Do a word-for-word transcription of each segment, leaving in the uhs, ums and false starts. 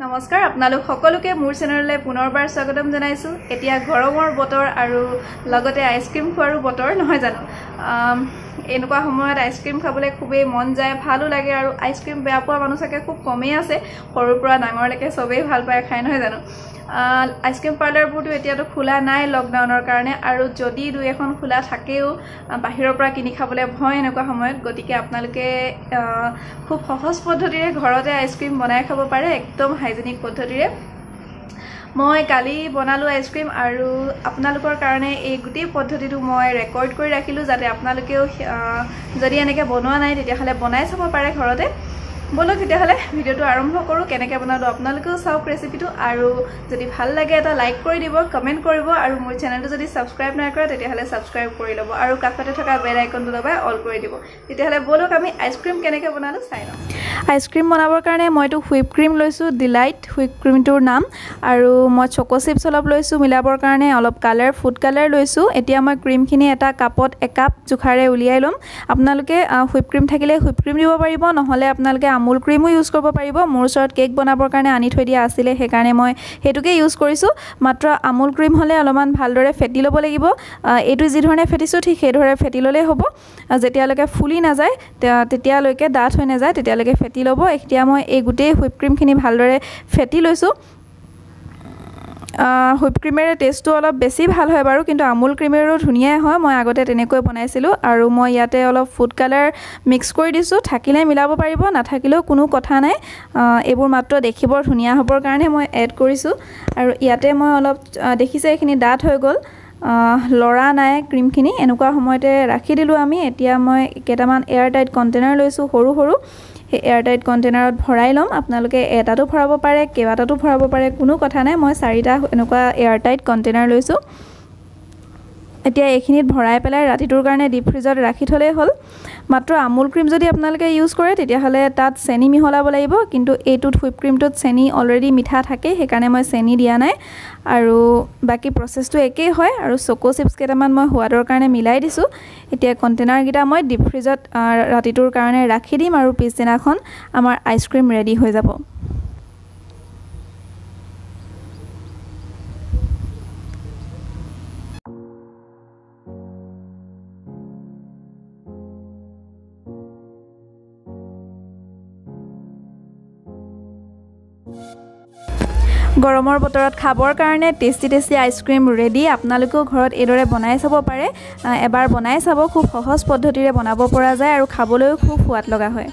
নমস্কাৰ আপোনালোক সকলোকে মোৰ চেনেললৈ পুনৰবাৰ স্বাগতম জনাইছো এতিয়া গৰমৰ বতৰ আৰু লগতে আইসক্ৰীম খোৱাৰো বতৰ নহয় জানো এনেকুৱা সময়ত আইসক্ৰীম খাবলৈ খুবেই মন যায় ভালো লাগে আৰু আইসক্ৰীম বেয়া পোৱা মানুহ থাকে খুব কমেই আছে সৰুৰ পৰা ডাঙৰলৈকে সবেই ভাল পায় খাই নহয় জানো আইসক্ৰীম পাৰ্লাৰবোৰটো এতিয়াতো খোলা নাই লকডাউনৰ কাৰণে আৰু যদি দুই এখন খোলা থাকেও বাহিৰৰ পৰা কিনি খাবলৈ ভয় এনেকুৱা সময়ত গতিকে আপোনালোকে খুব সহজ পদ্ধতিৰে ঘৰতে আইসক্ৰীম বনাই খাব পাৰে একদম হাইজেনিক পদ্ধতিৰে মই কালি বনালো আইসক্ৰীম আৰু আপোনালোকৰ কাৰণে এই গুটি পদ্ধতিটো মই ৰেকৰ্ড কৰি ৰাখিলো যাতে আপোনালোকেও যদি এনেকৈ বনোৱা নাই তেতিয়াহলে বনাই চাব পাৰে ঘৰতে বলক তেতিয়াহলে ভিডিওটো আৰম্ভ কৰো কেনেকৈ বনালো আপোনালোকেও চাওক ৰেচিপিটো আৰু যদি ভাল লাগে এটা লাইক কৰি দিব কমেন্ট কৰিব আৰু মোৰ চেনেলটো যদি সাবস্ক্ৰাইব নাই কৰা তেতিয়াহলে সাবস্ক্ৰাইব কৰি লব আৰু কাষতে থকা বেল আইকনটো দবাই অল কৰি দিব তেতিয়াহলে বলক আমি আইসক্ৰীম কেনেকৈ বনালো চাই লওঁ আইসক্ৰীম বনাবৰ কাৰণে মইতো হুইপ ক্ৰীম লৈছো ডিলাইট হুইপ ক্ৰীমটোৰ নাম আৰু মই চকো চিপছ অলপ লৈছো মিলাবৰ কাৰণে অলপ কালাৰ ফুড কালাৰ লৈছো এতিয়া মই ক্ৰীমখিনি এটা কাপত এক কাপ জুখাৰে উলিয়াই লম আপোনালোকে হুইপ ক্ৰীম থাকিলে হুইপ ক্ৰীম দিব পাৰিব নহলে আপোনালোকে আমুল ক্ৰীমো ইউজ কৰিব পাৰিব মোৰ ওচৰত কেক বনাবৰ কাৰণে আনি থৈ দিয়া আছিল হেকাৰণে মই হেতুকে ইউজ কৰিছো মাত্ৰ আমুল ক্ৰীম হলে অলপমান ভালদৰে ফেটি লব লাগিব এটো যি ধৰণে ফেটিছো ঠিক সেই ধৰণে ফেটি ললে হ'ব যেতিয়ালৈকে ফুলি না যায় তেতিয়ালৈকে ডাঠ হৈ না যায় তেতিয়ালৈকে ফেটি লব এতিয়া মই এই গুটে হুইপ ক্ৰীমখিনি ভালদৰে ফেটি লৈছো হুইপ ক্ৰীমেৰ টেষ্টটো অলপ বেছি ভাল হয় বাৰু কিন্তু আমুল ক্ৰীমেৰো ধুনিয়া হয় মই আগতে তেনেকৈ বনাইছিলো আৰু মই ইয়াতে অলপ ফুড কালাৰ মিক্স কৰি দিছো থাকিলে মিলাব পাৰিব নাথাকিলেও কোনো কথা নাই এবোৰ মাত্ৰ দেখিবৰ ধুনিয়া হ'বৰ কাৰণে মই এড কৰিছো আৰু ইয়াতে মই অলপ দেখিছে এখিনি ডাঠ হৈ গল লৰা নাই ক্ৰীমখিনি এনেকুৱা সময়তে ৰাখি দিলো আমি এতিয়া মই কেটামান এয়াৰ টাইট কন্টেইনাৰ লৈছো সৰু সৰু এয়াৰ টাইট কন্টেইনাৰত ভৰাই লম আপোনালোকে এটাটো ভৰাব পাৰে কেবাটাটো ভৰাব পাৰে কোনো কথা নাই মই চাৰিটা এনেকুৱা এয়াৰ টাইট কন্টেইনাৰ লৈছো এতিয়া এইখিনিত ভৰাই পেলাই ৰাতিটোৰ কাৰণে ডিপ ফ্ৰিজত ৰাখি থলে হল মাত্ৰ আমুল ক্ৰীম যদি আপোনালোকে ইউজ কৰে তেতিয়াহলে তাত চেনি মিহলাব লাগিব কিন্তু এইটোত হুইপ ক্ৰীমটোত চেনি অলৰেডি মিঠা থাকে হেকাৰণে মই চেনি দিয়া নাই আৰু বাকি প্ৰসেসটো একেই হয় আৰু চকো চিপছ কেটামান মই হোৱাদৰ কাৰণে মিলাই দিছো এতিয়া কন্টেইনাৰ গিটা মই ডিপ ফ্ৰিজত ৰাতিটোৰ কাৰণে ৰাখি দিম আৰু পিছদিনাখন আমাৰ আইসক্ৰীম ৰেডি হৈ যাব গৰমৰ বতৰত খাবৰ কাৰণে টেস্টি টেস্টি আইসক্ৰীম ৰেডি আপোনালোকেও ঘৰত এদৰে বনাই চাব পাৰে এবাৰ বনাই চাব খুব সহজ পদ্ধতিৰে বনাব পৰা যায় আৰু খাবলৈও খুব সোৱাদ লগা হয়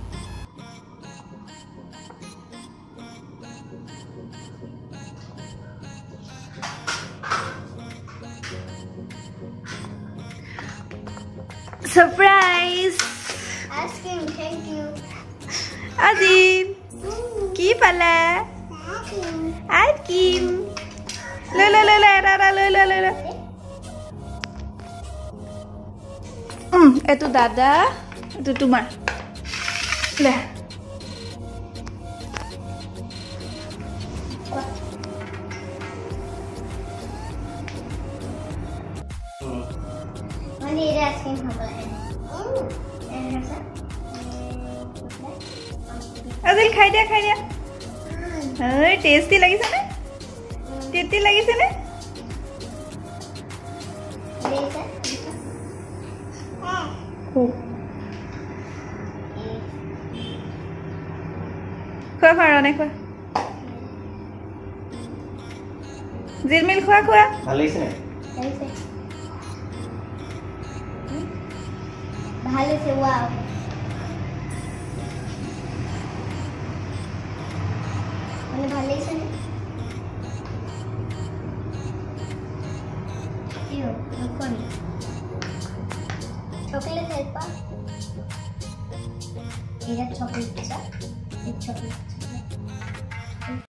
সারপ্রাইজ আইসক্রিম থ্যাংক ইউ আজিন কি পালা আইসক্রিম লে লে লে লে রা লে লে লে হুম এটো দাদা এটো তোমার লে মানে এটা আইসক্রিম খাবো আজিল খাই দিয়া খাই দিয়া Hey, tasty lagi sana? Tasty lagi sana? Bisa. Oh. Kau kau rane kau. Zilmil kau kau. Halai sih. Halai sih. Halai sih wow. Mana balik sana? Iyo, apa ni? Coklat apa? Ini coklat bisa? Ini coklat.